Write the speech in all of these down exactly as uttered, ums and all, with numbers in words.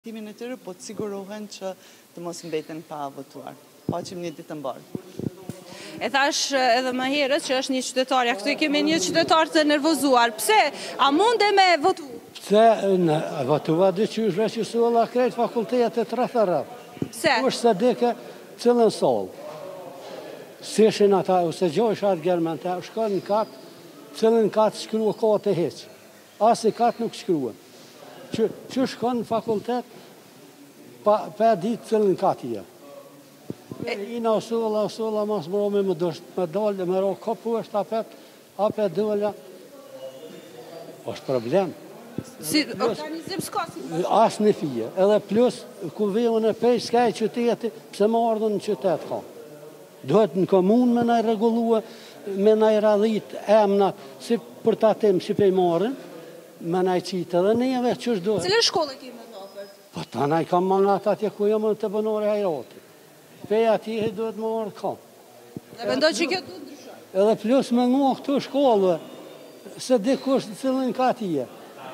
Timin e tyre, po të sigurohen që të mos mbeten pa votuar. Paqim një ditë të mbarë. E thash edhe më herët që është një qytetarja, këtu i kemi një qytetar të nervozuar. Pse? A munde me votu? Pse në votua dy qyshve që sulla krejt fakultetet të rrethërët. Pse? Është se dike cilën solë. Si ishin ata, ose gjojsh atë gjermen të, shkon në katë, cilën katë shkrua kohët e heqë. Asi katë nuk shkrua. Që, që shkon në fakultet, pa, pa ditë cilën katë je. E... Ina usulla, usulla, mas mërome më dështë me dollë, me ro kopu është apet, apet dollë, është problem. Si organizim s'ka si? Asë në fije, edhe plus, ku vijën e pej, s'kaj qyteti, pse më ardhën në qytet ka. Duhet në komunë me nëjë regullua, me nëjë radhit emnat, si për ta tem, si pej marën, me nëjë qitë edhe neve, që është duhet. Cile shkollë kime në ofër? Po ta nëjë kam mangat atje ku jam të bënore hajrati. Pej atje duhet më marë ka. Dhe bëndoj që kjo të ndryshoj? Edhe plus me mua këtu shkollë, se dikush në cilën ka atje.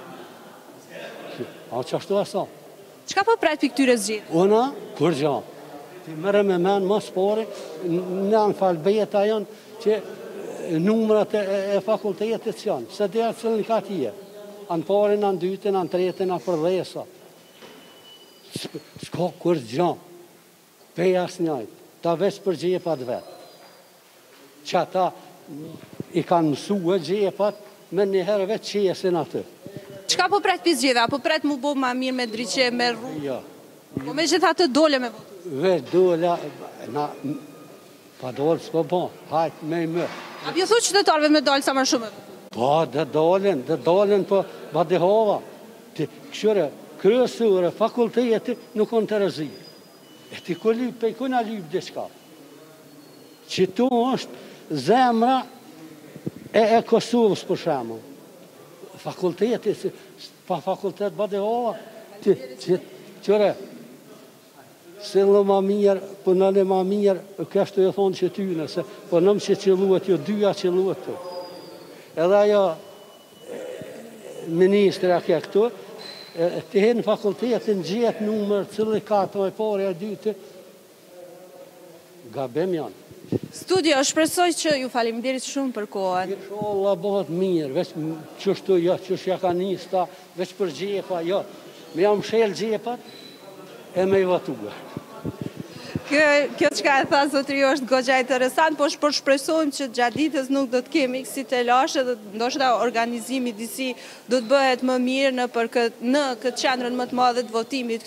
A që ashtu aso? Qka po prajt për këtyre zgjidhje? Una, kur gja. Ti mërë me men më spori, në në falbeta janë që numrat e, e fakultetit që janë. Se dhe atë cilën ka tije. Anë parin, anë dytin, anë tretin, anë përdhesa. S'ka kur gja. Peja së njajtë. Ta veç për gjepat vetë. Që ata i kanë mësue gjepat, me njëherë veç qesin atë. Qka po prajt për zgjidhja? Po prajt mu bo ma mirë me driqe, me rrugë? Ja. Po me gjitha të dole me votu? Veç dole, na, pa dole s'po bo, hajtë me i më. A pjo thu qytetarve me dole sa më shumë? Po, dhe dolen, dhe dolen po badihova. Këshure, kryesure, fakulteti nuk on të rëzi. E ti ku lyp, pe i ku na lyp diçka. Që tu është zemra e, e Kosovës për shemë. Fakulteti, pa fakultet badihova, që, që, qëre, se në ma mirë, për në në ma mirë, kështë e thonë që ty nëse, për nëmë që qëlluat, jo dyja qëlluat të. Edhe ajo ministra kje këtu, të henë fakultetin gjithë numër, cëllë ka të me pare e dytë, gabem janë. Studio, shpresoj që ju faleminderit shumë për kohën. Inshallah bëhet mirë, veç qështu, jo, qështu ja ka nista, veç për gjepa, jo. Me jam shel gjepat, e me i vatua. Kjo, kjo që ka e tha zotëri është goxha interesant, po shpresojmë që gjatë ditës nuk do të kemi kësi të lashe dhe ndoshta organizimi disi do të bëhet më mirë në, për këtë, në këtë qendrën më të madhe të votimit.